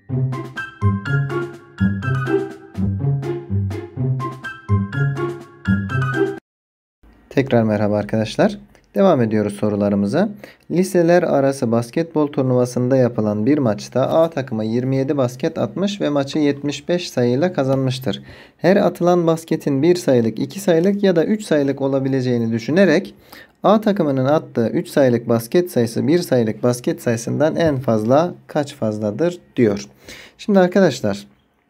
Tekrar merhaba arkadaşlar. Devam ediyoruz sorularımıza. Liseler arası basketbol turnuvasında yapılan bir maçta A takımı 27 basket atmış ve maçı 75 sayıyla kazanmıştır. Her atılan basketin 1 sayılık, 2 sayılık ya da 3 sayılık olabileceğini düşünerek A takımının attığı 3 sayılık basket sayısı 1 sayılık basket sayısından en fazla kaç fazladır diyor. Şimdi arkadaşlar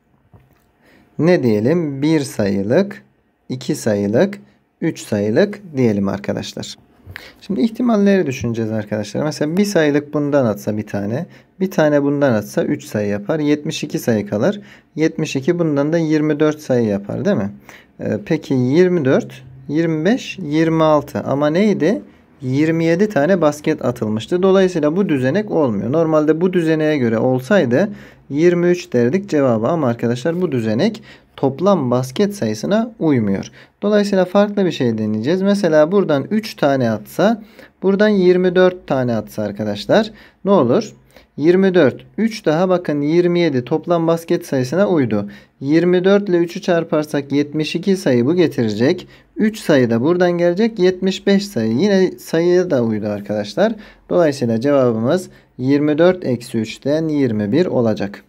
ne diyelim? 1 sayılık, 2 sayılık, 3 sayılık diyelim arkadaşlar. Şimdi ihtimalleri düşüneceğiz arkadaşlar. Mesela bir sayılık bundan atsa bir tane. Bir tane bundan atsa 3 sayı yapar. 72 sayı kalır. 72 bundan da 24 sayı yapar değil mi? Peki 24, 25, 26 ama neydi? 27 tane basket atılmıştı. Dolayısıyla bu düzenek olmuyor. Normalde bu düzeneğe göre olsaydı 23 derdik cevabı ama arkadaşlar bu düzenek toplam basket sayısına uymuyor. Dolayısıyla farklı bir şey deneyeceğiz. Mesela buradan 3 tane atsa, buradan 24 tane atsa arkadaşlar ne olur? 24, 3 daha bakın 27 toplam basket sayısına uydu. 24 ile 3'ü çarparsak 72 sayı bu getirecek. 3 sayı da buradan gelecek 75 sayı. Yine sayıya da uydu arkadaşlar. Dolayısıyla cevabımız 24 eksi 3'ten 21 olacak.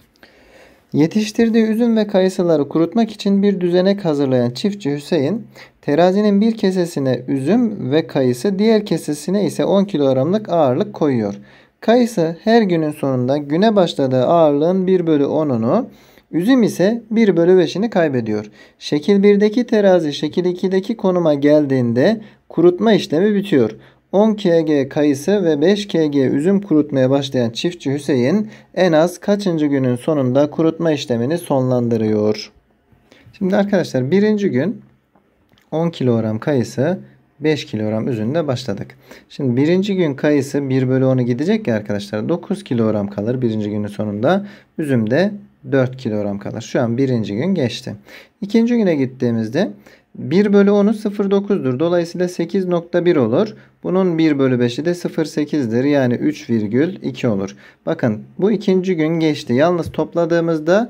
Yetiştirdiği üzüm ve kayısıları kurutmak için bir düzenek hazırlayan çiftçi Hüseyin, terazinin bir kesesine üzüm ve kayısı, diğer kesesine ise 10 kilogramlık ağırlık koyuyor. Kayısı her günün sonunda güne başladığı ağırlığın 1 bölü 10'unu, üzüm ise 1 bölü 5'ini kaybediyor. Şekil 1'deki terazi şekil 2'deki konuma geldiğinde kurutma işlemi bitiyor. 10 kg kayısı ve 5 kg üzüm kurutmaya başlayan çiftçi Hüseyin en az kaçıncı günün sonunda kurutma işlemini sonlandırıyor? Şimdi arkadaşlar birinci gün 10 kilogram kayısı 5 kilogram üzümle başladık. Şimdi birinci gün kayısı 1 bölü 10'u gidecek ya arkadaşlar 9 kilogram kalır birinci günün sonunda. Üzüm de 4 kilogram kalır. Şu an birinci gün geçti. İkinci güne gittiğimizde 1 bölü 10'u 0,9'dur. Dolayısıyla 8,1 olur. Bunun 1 bölü 5'i de 0,8'dir. Yani 3,2 olur. Bakın bu ikinci gün geçti. Yalnız topladığımızda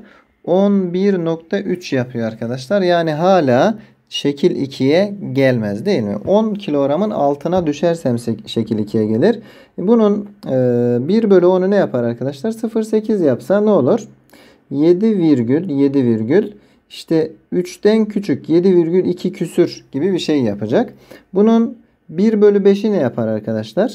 11,3 yapıyor arkadaşlar. Yani hala şekil 2'ye gelmez değil mi? 10 kilogramın altına düşersem şekil 2'ye gelir. Bunun 1 bölü 10'u ne yapar arkadaşlar? 0,8 yapsa ne olur? 7,7 işte 3'ten küçük 7,2 küsür gibi bir şey yapacak. Bunun 1 bölü 5'i ne yapar arkadaşlar?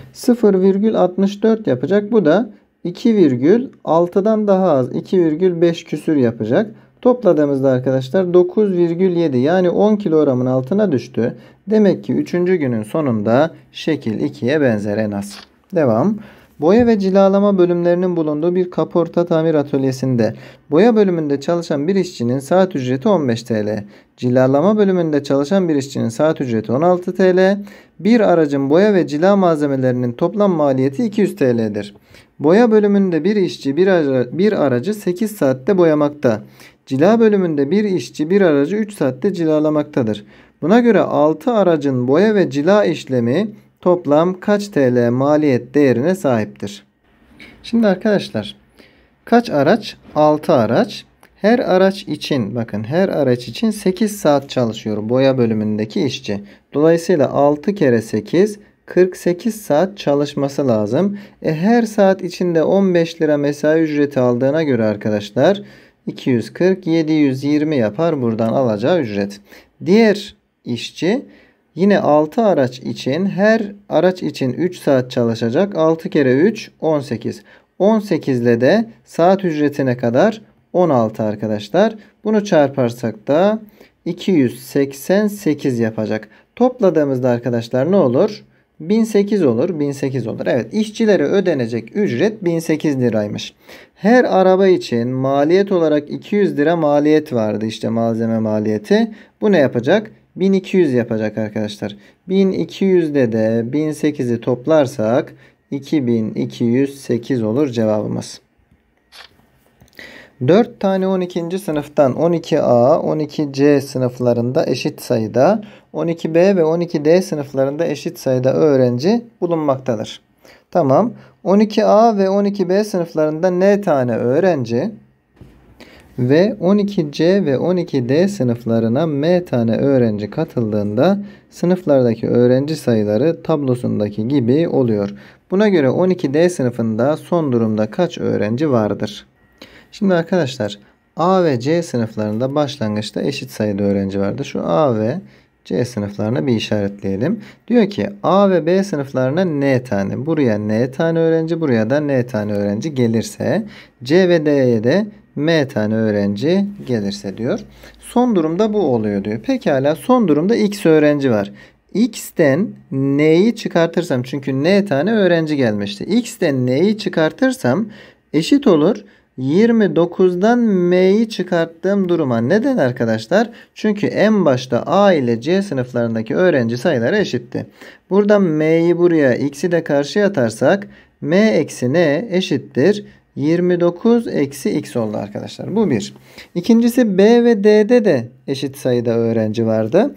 0,64 yapacak. Bu da 2,6'dan daha az 2,5 küsür yapacak. Topladığımızda arkadaşlar 9,7 yani 10 kilogramın altına düştü. Demek ki 3. günün sonunda şekil 2'ye benzer en az. Devam. Boya ve cilalama bölümlerinin bulunduğu bir kaporta tamir atölyesinde boya bölümünde çalışan bir işçinin saat ücreti 15 TL. Cilalama bölümünde çalışan bir işçinin saat ücreti 16 TL. Bir aracın boya ve cila malzemelerinin toplam maliyeti 200 TL'dir. Boya bölümünde bir işçi bir aracı 8 saatte boyamakta. Cila bölümünde bir işçi bir aracı 3 saatte cilalamaktadır. Buna göre 6 aracın boya ve cila işlemi toplam kaç TL maliyet değerine sahiptir? Şimdi arkadaşlar kaç araç? 6 araç. Her araç için bakın her araç için 8 saat çalışıyor boya bölümündeki işçi. Dolayısıyla 6 kere 8 48 saat çalışması lazım. Her saat içinde 15 lira mesai ücreti aldığına göre arkadaşlar 240 720 yapar buradan alacağı ücret. Diğer işçi yine 6 araç için her araç için 3 saat çalışacak. 6 kere 3 18. 18 ile de saat ücretine kadar 16 arkadaşlar. Bunu çarparsak da 288 yapacak. Topladığımızda arkadaşlar ne olur? 1008 olur. 1008 olur. Evet işçilere ödenecek ücret 1008 liraymış. Her araba için maliyet olarak 200 lira maliyet vardı. İşte malzeme maliyeti. Bu ne yapacak? 1200 yapacak arkadaşlar. 1200'de de 1008'i toplarsak 2208 olur cevabımız. 4 tane 12. sınıftan 12A, 12C sınıflarında eşit sayıda, 12B ve 12D sınıflarında eşit sayıda öğrenci bulunmaktadır. Tamam. 12A ve 12B sınıflarında n tane öğrenci ve 12C ve 12D sınıflarına m tane öğrenci katıldığında sınıflardaki öğrenci sayıları tablosundaki gibi oluyor. Buna göre 12D sınıfında son durumda kaç öğrenci vardır? Şimdi arkadaşlar A ve C sınıflarında başlangıçta eşit sayıda öğrenci vardı. Şu A ve C sınıflarına bir işaretleyelim. Diyor ki A ve B sınıflarına n tane. Buraya n tane öğrenci, buraya da n tane öğrenci gelirse C ve D'ye de m tane öğrenci gelirse diyor. Son durumda bu oluyor diyor. Pekala son durumda x öğrenci var. X'ten n'yi çıkartırsam çünkü n tane öğrenci gelmişti. X'ten n'yi çıkartırsam eşit olur 29'dan m'yi çıkarttığım duruma. Neden arkadaşlar? Çünkü en başta A ile C sınıflarındaki öğrenci sayıları eşitti. Buradan m'yi buraya x'i de karşıya atarsak m eksi n eşittir 29 eksi x oldu arkadaşlar. Bu bir. İkincisi B ve D'de de eşit sayıda öğrenci vardı.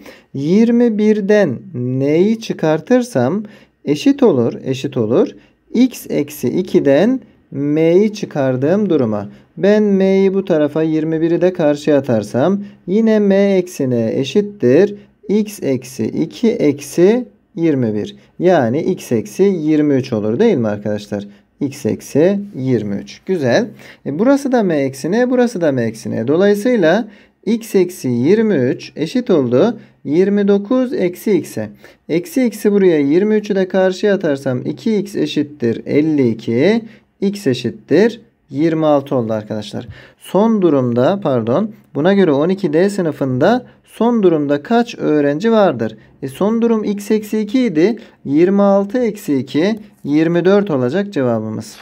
21'den n'yi çıkartırsam eşit olur. X eksi 2'den m'yi çıkardığım duruma. Ben m'yi bu tarafa 21'i de karşıya atarsam yine m eksi n eşittir. X eksi 2 eksi 21. Yani x eksi 23 olur değil mi arkadaşlar? X eksi 23. Güzel. Burası da m eksi n, burası da m eksi n. Dolayısıyla x eksi 23 eşit oldu 29 eksi x'e. Eksi x'i buraya 23'ü de karşıya atarsam 2x eşittir 52. X eşittir 26 oldu arkadaşlar. Son durumda buna göre 12D sınıfında son durumda kaç öğrenci vardır? Son durum x eksi 2 idi. 26 eksi 2 24 olacak cevabımız.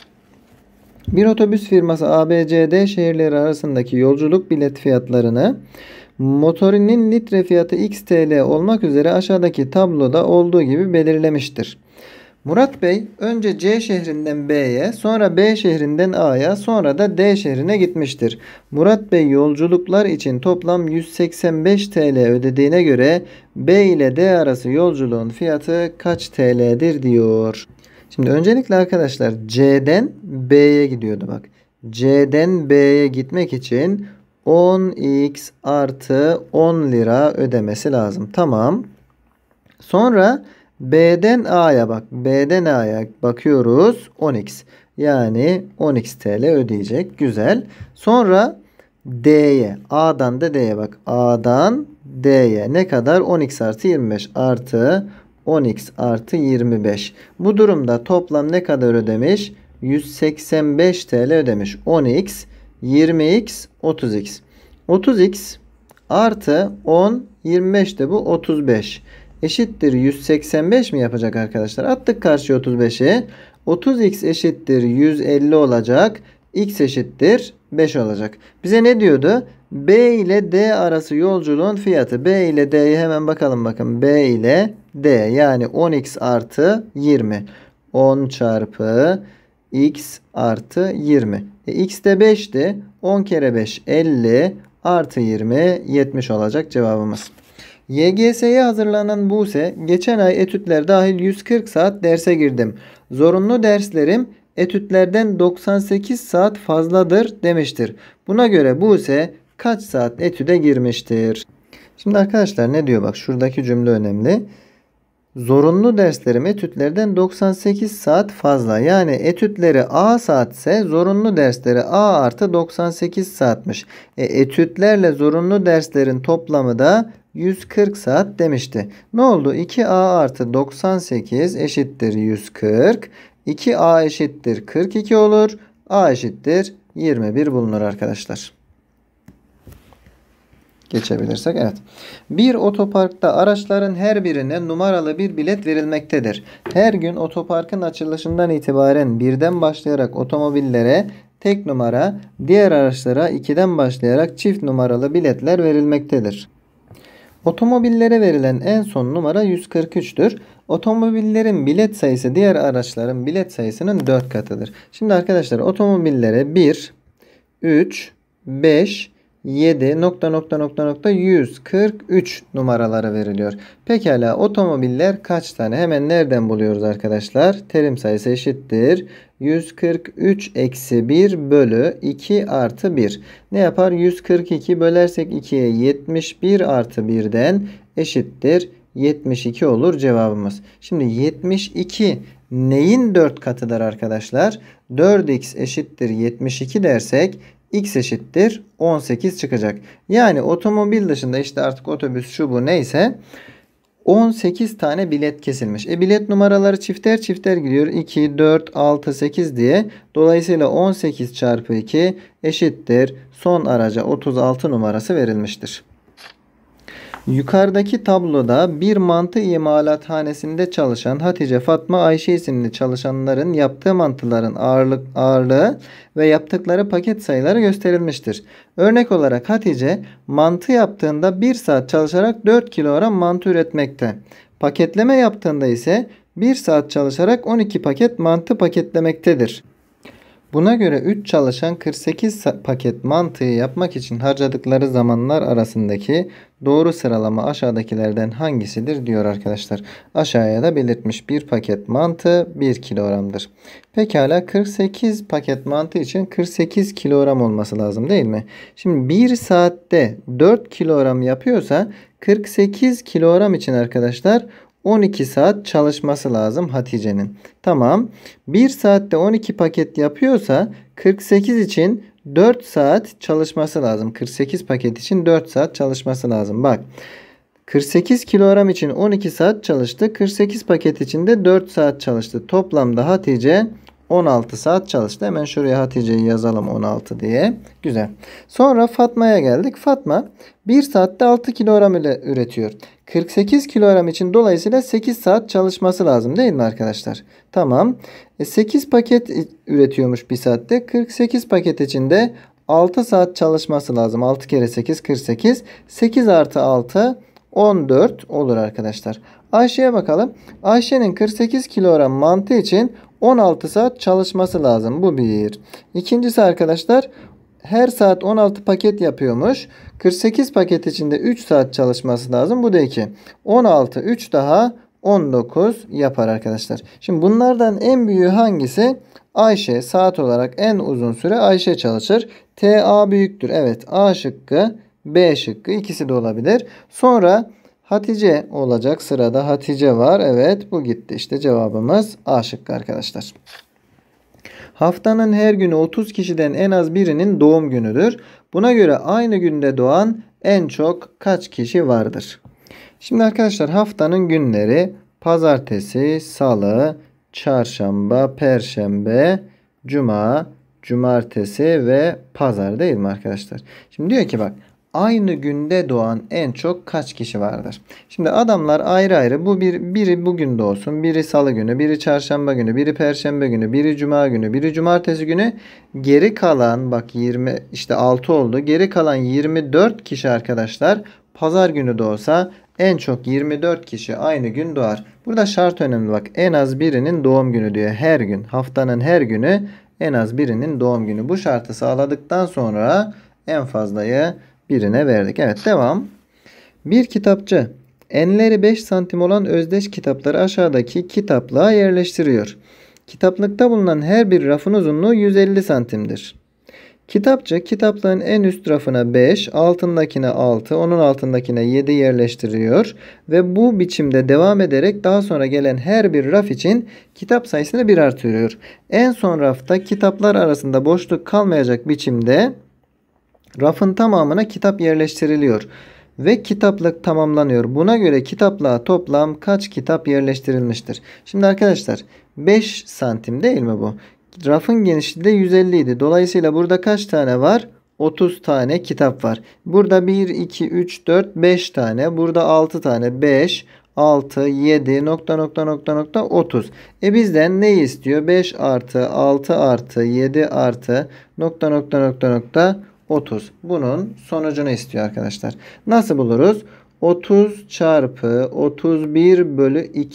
Bir otobüs firması ABCD şehirleri arasındaki yolculuk bilet fiyatlarını motorinin litre fiyatı x TL olmak üzere aşağıdaki tabloda olduğu gibi belirlemiştir. Murat Bey önce C şehrinden B'ye, sonra B şehrinden A'ya, sonra da D şehrine gitmiştir. Murat Bey yolculuklar için toplam 185 TL ödediğine göre B ile D arası yolculuğun fiyatı kaç TL'dir diyor. Şimdi öncelikle arkadaşlar C'den B'ye gidiyordu bak. C'den B'ye gitmek için 10x artı 10 lira ödemesi lazım. Tamam. Sonra B'den A'ya bak. B'den A'ya bakıyoruz. 10x. Yani 10x TL ödeyecek. Güzel. Sonra D'ye. A'dan da D'ye bak. A'dan D'ye. Ne kadar? 10x artı 25 artı 10x artı 25. Bu durumda toplam ne kadar ödemiş? 185 TL ödemiş. 10x, 20x, 30x. 30x artı 10, 25 de bu 35. Eşittir 185 mi yapacak arkadaşlar? Attık karşıya 35'i. 30x eşittir 150 olacak. X eşittir 5 olacak. Bize ne diyordu? B ile D arası yolculuğun fiyatı. B ile D'ye hemen bakalım bakın. B ile D yani 10x artı 20. 10 çarpı x artı 20. X de 5'ti. 10 kere 5 50 artı 20 70 olacak cevabımız. YGS'ye hazırlanan Buse geçen ay etütler dahil 140 saat derse girdim. Zorunlu derslerim etütlerden 98 saat fazladır demiştir. Buna göre Buse kaç saat etüde girmiştir? Şimdi arkadaşlar ne diyor bak şuradaki cümle önemli. Zorunlu derslerim etütlerden 98 saat fazla. Yani etütleri A saatse zorunlu dersleri A artı 98 saatmiş. Etütlerle zorunlu derslerin toplamı da 140 saat demişti. Ne oldu? 2A artı 98 eşittir 140. 2A eşittir 42 olur. A eşittir 21 bulunur arkadaşlar. Geçebilirsek evet. Bir otoparkta araçların her birine numaralı bir bilet verilmektedir. Her gün otoparkın açılışından itibaren birden başlayarak otomobillere tek numara, diğer araçlara 2'den başlayarak çift numaralı biletler verilmektedir. Otomobillere verilen en son numara 143'tür. Otomobillerin bilet sayısı diğer araçların bilet sayısının 4 katıdır. Şimdi arkadaşlar otomobillere 1, 3, 5, 7 nokta nokta nokta nokta 143 numaraları veriliyor. Pekala otomobiller kaç tane? Hemen nereden buluyoruz arkadaşlar? Terim sayısı eşittir 143 eksi 1 bölü 2 artı 1. Ne yapar? 142 bölersek 2'ye 71 artı 1'den eşittir 72 olur cevabımız. Şimdi 72 neyin 4 katıdır arkadaşlar? 4x eşittir 72 dersek x eşittir 18 çıkacak. Yani otomobil dışında işte artık otobüs şu bu neyse 18 tane bilet kesilmiş. Bilet numaraları çifter çifter gidiyor. 2, 4, 6, 8 diye. Dolayısıyla 18 çarpı 2 eşittir. Son araca 36 numarası verilmiştir. Yukarıdaki tabloda bir mantı imalathanesinde çalışan Hatice, Fatma, Ayşe isimli çalışanların yaptığı mantıların ağırlığı ve yaptıkları paket sayıları gösterilmiştir. Örnek olarak Hatice mantı yaptığında 1 saat çalışarak 4 kilogram mantı üretmekte. Paketleme yaptığında ise 1 saat çalışarak 12 paket mantı paketlemektedir. Buna göre 3 çalışan 48 paket mantıyı yapmak için harcadıkları zamanlar arasındaki doğru sıralama aşağıdakilerden hangisidir diyor arkadaşlar. Aşağıya da belirtmiş bir paket mantı 1 kilogramdır. Pekala 48 paket mantı için 48 kilogram olması lazım değil mi? Şimdi 1 saatte 4 kilogram yapıyorsa 48 kilogram için arkadaşlar 12 saat çalışması lazım Hatice'nin. Tamam. 1 saatte 12 paket yapıyorsa 48 için 4 saat çalışması lazım. 48 paket için 4 saat çalışması lazım. Bak. 48 kilogram için 12 saat çalıştı. 48 paket için de 4 saat çalıştı. Toplamda Hatice 16 saat çalıştı. Hemen şuraya Hatice'yi yazalım 16 diye. Güzel. Sonra Fatma'ya geldik. Fatma 1 saatte 6 kilogram ile üretiyor. 48 kilogram için dolayısıyla 8 saat çalışması lazım değil mi arkadaşlar? Tamam. 8 paket üretiyormuş 1 saatte. 48 paket için de 6 saat çalışması lazım. 6 kere 8 48. 8 artı 6 14 olur arkadaşlar. Ayşe'ye bakalım. Ayşe'nin 48 kilogram mantı için 16 saat çalışması lazım. Bu bir. İkincisi arkadaşlar her saat 16 paket yapıyormuş. 48 paket içinde 3 saat çalışması lazım. Bu da 2. 16, 3 daha 19 yapar arkadaşlar. Şimdi bunlardan en büyüğü hangisi? Ayşe. Saat olarak en uzun süre Ayşe çalışır. TA büyüktür. Evet. A şıkkı, B şıkkı ikisi de olabilir. Sonra Hatice olacak. Sırada Hatice var. Evet bu gitti. İşte cevabımız A şıkkı arkadaşlar. Haftanın her günü 30 kişiden en az birinin doğum günüdür. Buna göre aynı günde doğan en çok kaç kişi vardır? Şimdi arkadaşlar haftanın günleri pazartesi, salı, çarşamba, perşembe, cuma, cumartesi ve pazar değil mi arkadaşlar? Şimdi diyor ki bak aynı günde doğan en çok kaç kişi vardır? Şimdi adamlar ayrı ayrı biri bugün doğsun, biri salı günü, biri çarşamba günü, biri perşembe günü, biri cuma günü, biri cumartesi günü. Geri kalan bak 20 işte 6 oldu. Geri kalan 24 kişi arkadaşlar pazar günü doğsa en çok 24 kişi aynı gün doğar. Burada şart önemli bak en az birinin doğum günü diyor her gün. Haftanın her günü en az birinin doğum günü. Bu şartı sağladıktan sonra en fazlayı birine verdik. Evet devam. Bir kitapçı enleri 5 santim olan özdeş kitapları aşağıdaki kitaplığa yerleştiriyor. Kitaplıkta bulunan her bir rafın uzunluğu 150 santimdir. Kitapçı kitaplığın en üst rafına 5, altındakine 6, onun altındakine 7 yerleştiriyor ve bu biçimde devam ederek daha sonra gelen her bir raf için kitap sayısını 1 artırıyor. En son rafta kitaplar arasında boşluk kalmayacak biçimde rafın tamamına kitap yerleştiriliyor ve kitaplık tamamlanıyor. Buna göre kitaplığa toplam kaç kitap yerleştirilmiştir? Şimdi arkadaşlar 5 santim değil mi bu? Rafın genişliği de 150 idi. Dolayısıyla burada kaç tane var? 30 tane kitap var. Burada 1, 2, 3, 4, 5 tane. Burada 6 tane. 5, 6, 7, nokta nokta nokta nokta 30. Bizden neyi istiyor? 5 artı 6 artı 7 artı nokta nokta nokta nokta 30. Bunun sonucunu istiyor arkadaşlar. Nasıl buluruz? 30 çarpı 31 bölü 2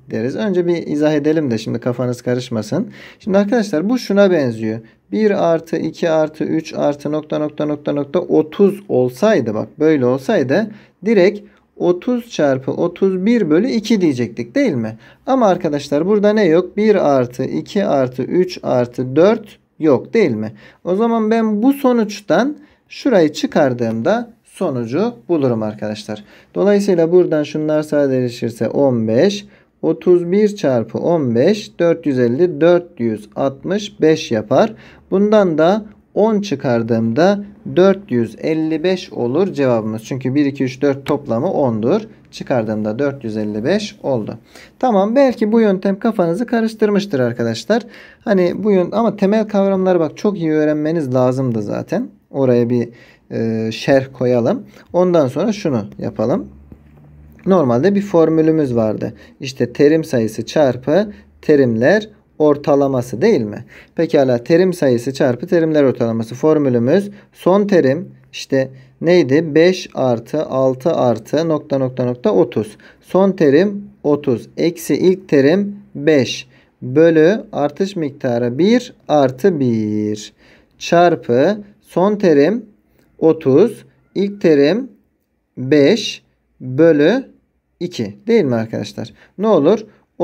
deriz. Önce bir izah edelim de şimdi kafanız karışmasın. Şimdi arkadaşlar bu şuna benziyor. 1 artı 2 artı 3 artı nokta nokta nokta nokta 30 olsaydı, bak böyle olsaydı direkt 30 çarpı 31 bölü 2 diyecektik değil mi? Ama arkadaşlar burada ne yok? 1 artı 2 artı 3 artı 4 yok değil mi? O zaman ben bu sonuçtan şurayı çıkardığımda sonucu bulurum arkadaşlar. Dolayısıyla buradan şunlar sadeleşirse 15. 31 çarpı 15 450 465 yapar. Bundan da 10 çıkardığımda 455 olur cevabımız. Çünkü 1, 2, 3, 4 toplamı 10'dur. Çıkardığımda 455 oldu. Tamam, belki bu yöntem kafanızı karıştırmıştır arkadaşlar. Hani ama temel kavramları bak çok iyi öğrenmeniz lazımdı zaten. Oraya bir şerh koyalım. Ondan sonra şunu yapalım. Normalde bir formülümüz vardı. İşte terim sayısı çarpı terimler ortalaması değil mi? Pekala, terim sayısı çarpı terimler ortalaması formülümüz son terim işte neydi? 5 artı 6 artı nokta nokta nokta 30. Son terim 30 eksi ilk terim 5 bölü artış miktarı 1 artı 1 çarpı son terim 30 ilk terim 5 bölü 2 değil mi arkadaşlar? Ne olur?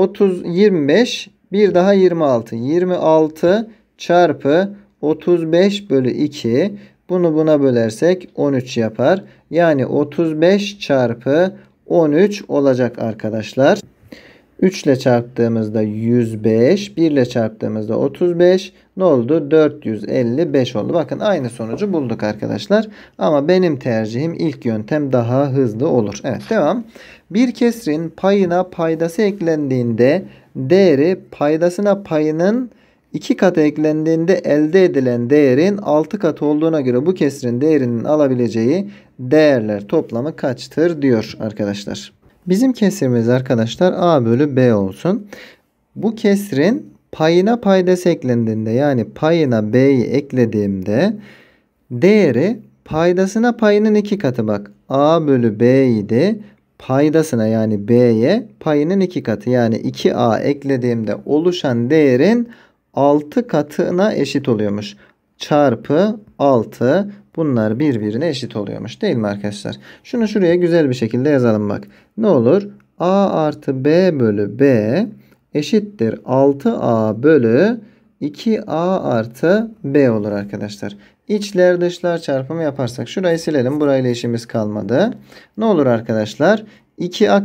25 bir daha 26. 26 çarpı 35 bölü 2. Bunu buna bölersek 13 yapar. Yani 35 çarpı 13 olacak arkadaşlar. 3 ile çarptığımızda 105. 1 ile çarptığımızda 35. Ne oldu? 455 oldu. Bakın aynı sonucu bulduk arkadaşlar. Ama benim tercihim ilk yöntem daha hızlı olur. Evet, devam. Bir kesrin payına paydası eklendiğinde değeri paydasına payının 2 katı eklendiğinde elde edilen değerin 6 katı olduğuna göre bu kesrin değerinin alabileceği değerler toplamı kaçtır diyor arkadaşlar. Bizim kesrimiz arkadaşlar A bölü B olsun. Bu kesrin payına paydası eklendiğinde, yani payına B'yi eklediğimde değeri paydasına payının 2 katı, bak A bölü B idi. Paydasına yani B'ye payının 2 katı yani 2A eklediğimde oluşan değerin 6 katına eşit oluyormuş. Çarpı 6, bunlar birbirine eşit oluyormuş değil mi arkadaşlar? Şunu şuraya güzel bir şekilde yazalım bak. Ne olur? A artı B bölü B eşittir 6A bölü 2A artı B olur arkadaşlar. İçler dışlar çarpımı yaparsak şurayı silelim. Burayla işimiz kalmadı. Ne olur arkadaşlar? 2A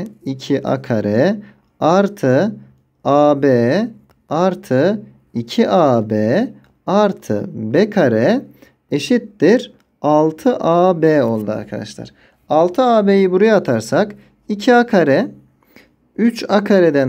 kare artı AB artı 2AB artı B kare eşittir 6AB oldu arkadaşlar. 6AB'yi buraya atarsak 2A kare 3A kareden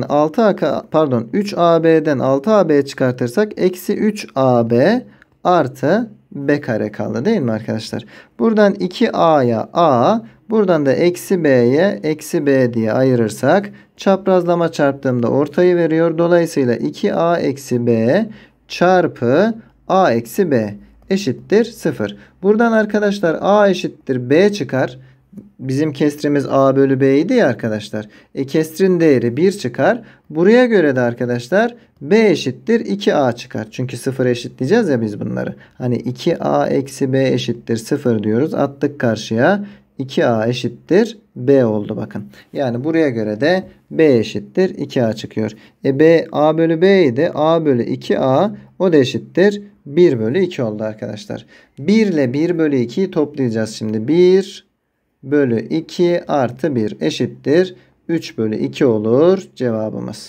3AB'den 6AB çıkartırsak eksi 3AB artı B kare kaldı değil mi arkadaşlar? Buradan 2A'ya A, buradan da eksi B'ye eksi B diye ayırırsak çaprazlama çarptığımda ortayı veriyor. Dolayısıyla 2A eksi B çarpı A eksi B eşittir 0. Buradan arkadaşlar A eşittir B çıkar. Bizim kesrimiz A bölü B idi ya arkadaşlar. Kesrin değeri 1 çıkar. Buraya göre de arkadaşlar B eşittir 2A çıkar. Çünkü 0'a eşitleyeceğiz ya biz bunları. Hani 2A eksi B eşittir 0 diyoruz. Attık karşıya. 2A eşittir B oldu bakın. Yani buraya göre de B eşittir 2A çıkıyor. B A bölü B idi. A bölü 2A o da eşittir 1 bölü 2 oldu arkadaşlar. 1 ile 1 bölü 2'yi toplayacağız şimdi. 1 bölü 2 artı 1 eşittir 3 bölü 2 olur cevabımız.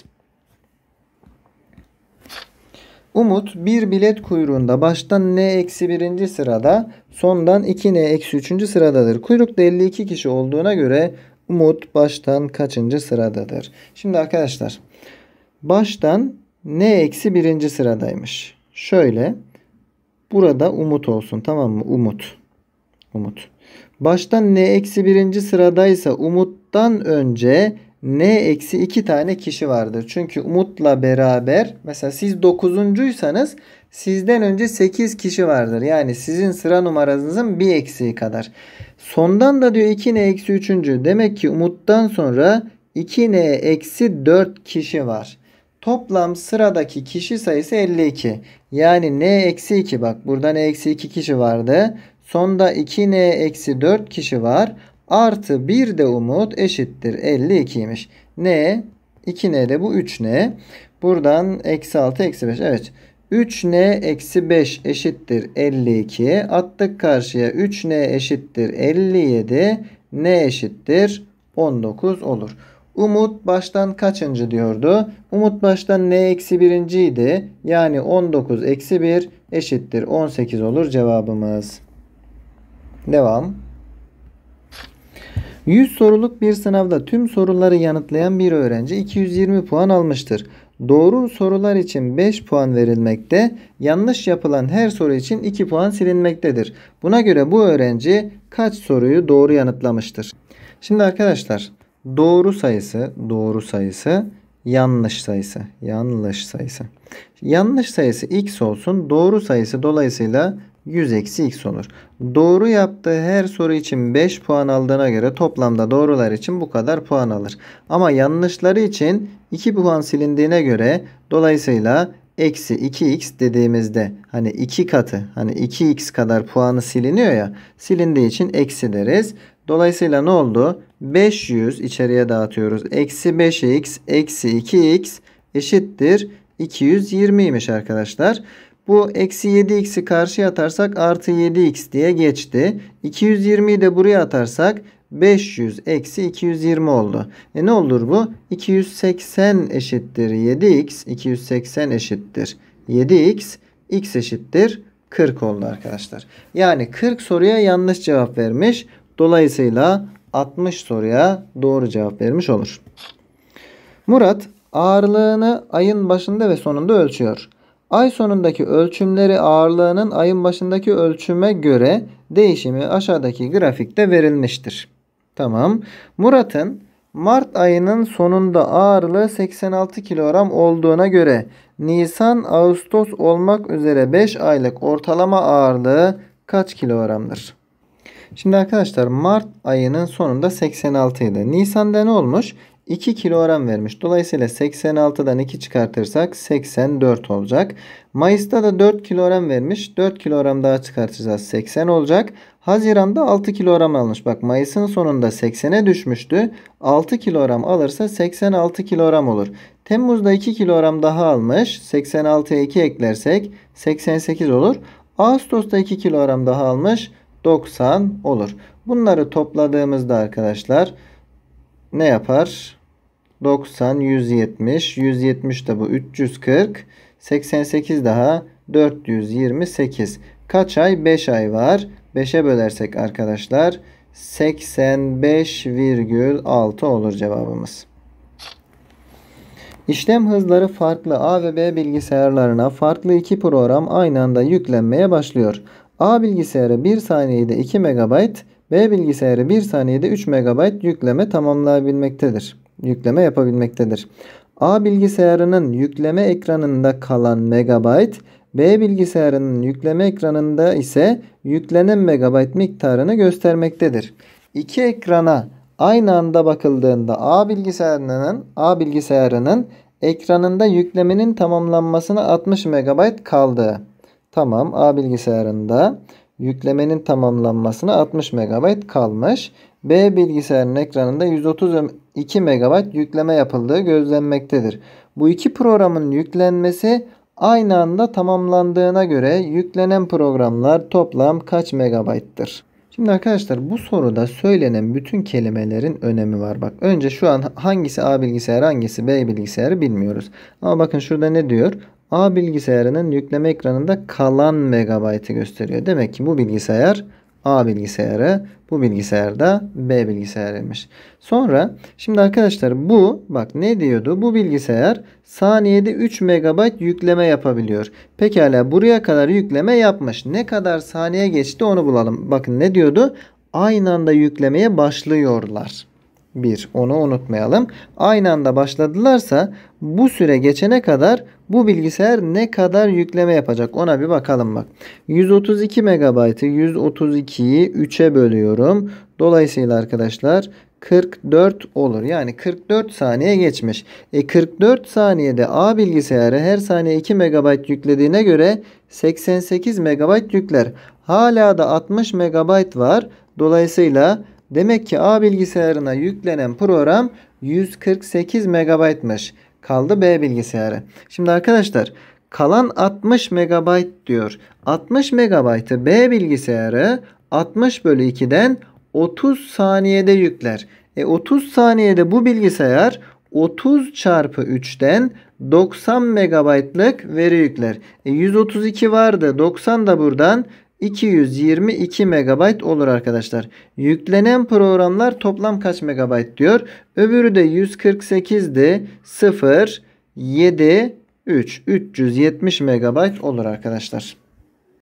Umut bir bilet kuyruğunda baştan N-1. Sırada, sondan 2N-3. Sıradadır. Kuyrukta 52 kişi olduğuna göre Umut baştan kaçıncı sıradadır? Şimdi arkadaşlar baştan N-1. Sıradaymış. Şöyle burada Umut olsun, tamam mı? Umut. Baştan N-1. Sıradaysa Umut'tan önce N-2 tane kişi vardır. Çünkü Umut'la beraber mesela siz 9'uncuysanız sizden önce 8 kişi vardır. Yani sizin sıra numaranızın bir eksiği kadar. Sondan da diyor 2N-3. Demek ki Umut'tan sonra 2n-4 kişi var. Toplam sıradaki kişi sayısı 52. Yani n-2 bak burada n-2 kişi vardı. Sonda 2n-4 kişi var. Artı 1 de Umut eşittir 52'ymiş. N 2n de bu 3n. Buradan eksi 6 eksi 5. Evet. 3n eksi 5 eşittir 52. Attık karşıya 3n eşittir 57. N eşittir 19 olur. Umut baştan kaçıncı diyordu? Umut baştan n eksi birinciydi. Yani 19 eksi 1 eşittir 18 olur cevabımız. Devam. 100 soruluk bir sınavda tüm soruları yanıtlayan bir öğrenci 220 puan almıştır. Doğru sorular için 5 puan verilmekte, yanlış yapılan her soru için 2 puan silinmektedir. Buna göre bu öğrenci kaç soruyu doğru yanıtlamıştır? Şimdi arkadaşlar doğru sayısı, yanlış sayısı. Yanlış sayısı x olsun, doğru sayısı dolayısıyla 100 eksi x olur. Doğru yaptığı her soru için 5 puan aldığına göre toplamda doğrular için bu kadar puan alır. Ama yanlışları için 2 puan silindiğine göre dolayısıyla eksi 2x dediğimizde hani 2 katı hani 2x kadar puanı siliniyor ya, silindiği için eksi deriz. Dolayısıyla ne oldu? 500 içeriye dağıtıyoruz. Eksi 5x eksi 2x eşittir 220'ymiş arkadaşlar. Bu eksi 7x'i karşıya atarsak artı 7x diye geçti. 220'yi de buraya atarsak 500 eksi 220 oldu. Ne olur bu? 280 eşittir 7x. 280 eşittir 7x. X eşittir 40 oldu arkadaşlar. Yani 40 soruya yanlış cevap vermiş. Dolayısıyla 60 soruya doğru cevap vermiş olur. Murat ağırlığını ayın başında ve sonunda ölçüyor. Ay sonundaki ölçümleri ağırlığının ayın başındaki ölçüme göre değişimi aşağıdaki grafikte verilmiştir. Tamam. Murat'ın Mart ayının sonunda ağırlığı 86 kilogram olduğuna göre Nisan, Ağustos olmak üzere 5 aylık ortalama ağırlığı kaç kilogramdır? Şimdi arkadaşlar Mart ayının sonunda 86 idi. Nisan'da ne olmuş? 2 kilogram vermiş. Dolayısıyla 86'dan 2 çıkartırsak 84 olacak. Mayıs'ta da 4 kilogram vermiş. 4 kilogram daha çıkartacağız. 80 olacak. Haziran'da 6 kilogram almış. Bak Mayıs'ın sonunda 80'e düşmüştü. 6 kilogram alırsa 86 kilogram olur. Temmuz'da 2 kilogram daha almış. 86'ya 2 eklersek 88 olur. Ağustos'ta 2 kilogram daha almış. 90 olur. Bunları topladığımızda arkadaşlar ne yapar? 90, 170. 170 de bu 340. 88 daha 428. Kaç ay? 5 ay var. 5'e bölersek arkadaşlar 85,6 olur cevabımız. İşlem hızları farklı A ve B bilgisayarlarına farklı iki program aynı anda yüklenmeye başlıyor. A bilgisayarı 1 saniyede 2 MB, B bilgisayarı 1 saniyede 3 MB yükleme yapabilmektedir. A bilgisayarının yükleme ekranında kalan megabayt, B bilgisayarının yükleme ekranında ise yüklenen megabayt miktarını göstermektedir. İki ekrana aynı anda bakıldığında A bilgisayarının ekranında yüklemenin tamamlanmasına 60 MB kaldı. Tamam, A bilgisayarında yüklemenin tamamlanmasına 60 MB kalmış. B bilgisayarının ekranında 132 MB yükleme yapıldığı gözlenmektedir. Bu iki programın yüklenmesi aynı anda tamamlandığına göre yüklenen programlar toplam kaç megabayttır? Şimdi arkadaşlar bu soruda söylenen bütün kelimelerin önemi var. Bak önce şu an hangisi A bilgisayarı hangisi B bilgisayarı bilmiyoruz. Ama bakın şurada ne diyor? A bilgisayarının yükleme ekranında kalan megabaytı gösteriyor. Demek ki bu bilgisayar A bilgisayarı, bu bilgisayar da B bilgisayarıymış. Sonra şimdi arkadaşlar bu bak ne diyordu? Bu bilgisayar saniyede 3 MB yükleme yapabiliyor. Pekala buraya kadar yükleme yapmış. Ne kadar saniye geçti onu bulalım. Bakın ne diyordu? Aynı anda yüklemeye başlıyorlar. Onu unutmayalım. Aynı anda başladılarsa bu süre geçene kadar bu bilgisayar ne kadar yükleme yapacak ona bir bakalım bak. 132 MB'ı 132'yi 3'e bölüyorum. Dolayısıyla arkadaşlar 44 olur. Yani 44 saniye geçmiş. 44 saniyede A bilgisayarı her saniye 2 MB yüklediğine göre 88 MB yükler. Hala da 60 MB var. Dolayısıyla demek ki A bilgisayarına yüklenen program 148 MB'mış. Kaldı B bilgisayarı. Şimdi arkadaşlar kalan 60 MB diyor. 60 MB'ı B bilgisayarı 60 bölü 2'den 30 saniyede yükler. 30 saniyede bu bilgisayar 30 çarpı 3'ten 90 MB'lık veri yükler. 132 vardı. 90 da buradan 222 MB olur arkadaşlar. Yüklenen programlar toplam kaç MB diyor. Öbürü de 148'di. 0, 7, 3. 370 MB olur arkadaşlar.